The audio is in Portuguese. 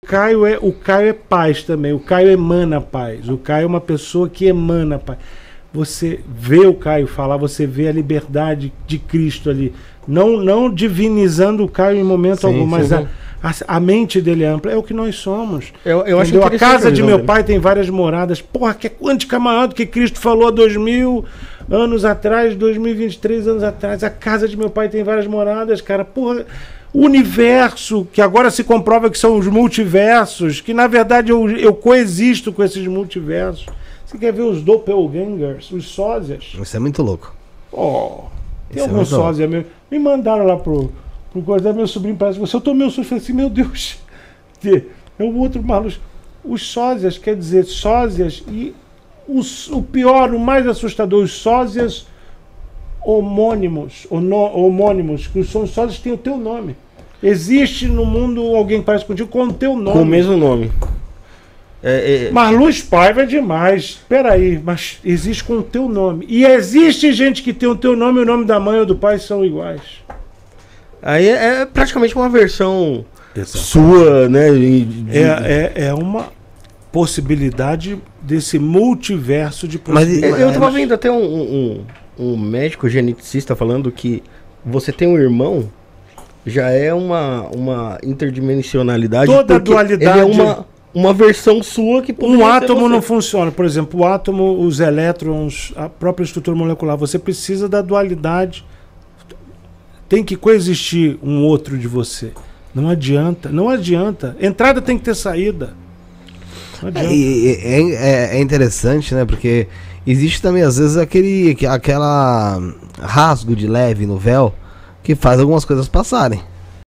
O Caio é paz também. O Caio emana paz. O Caio é uma pessoa que emana paz. Você vê o Caio falar, você vê a liberdade de Cristo ali. Não divinizando o Caio em momento algum, mas a mente dele é ampla. É o que nós somos. Eu acho a casa de meu pai tem várias moradas. Porra, que é quântica maior do que Cristo falou há 2000 anos atrás, 2023 anos atrás. A casa de meu pai tem várias moradas, cara. Porra, o universo, que agora se comprova que são os multiversos, que na verdade eu coexisto com esses multiversos. Você quer ver os doppelgangers, os sósias? Isso é muito louco. Tem alguns sósias mesmo. Me mandaram lá pro coisa, meu sobrinho parece você. Eu tô meu sobrinho, falei assim, meu Deus. É o outro maluco. Os sósias, quer dizer, sósias e o pior, o mais assustador, os sósias homônimos, que são sósias que têm o teu nome. Existe no mundo alguém que parece contigo com o teu nome. Com o mesmo nome. Mas Luz Paiva é demais. Peraí, mas existe com o teu nome. E existe gente que tem o teu nome e o nome da mãe ou do pai são iguais. Aí é praticamente uma versão sua, né? É uma possibilidade desse multiverso de possibilidades. Mas eu tava vendo até um médico geneticista falando que você tem um irmão, já é uma interdimensionalidade. Toda dualidade. Ele é uma versão sua que um átomo não funciona. Por exemplo, o átomo, os elétrons, a própria estrutura molecular, você precisa da dualidade. Tem que coexistir um outro de você. Não adianta. Entrada tem que ter saída. Não adianta. É interessante, né? Porque existe também, às vezes, aquela rasgo de leve no véu que faz algumas coisas passarem.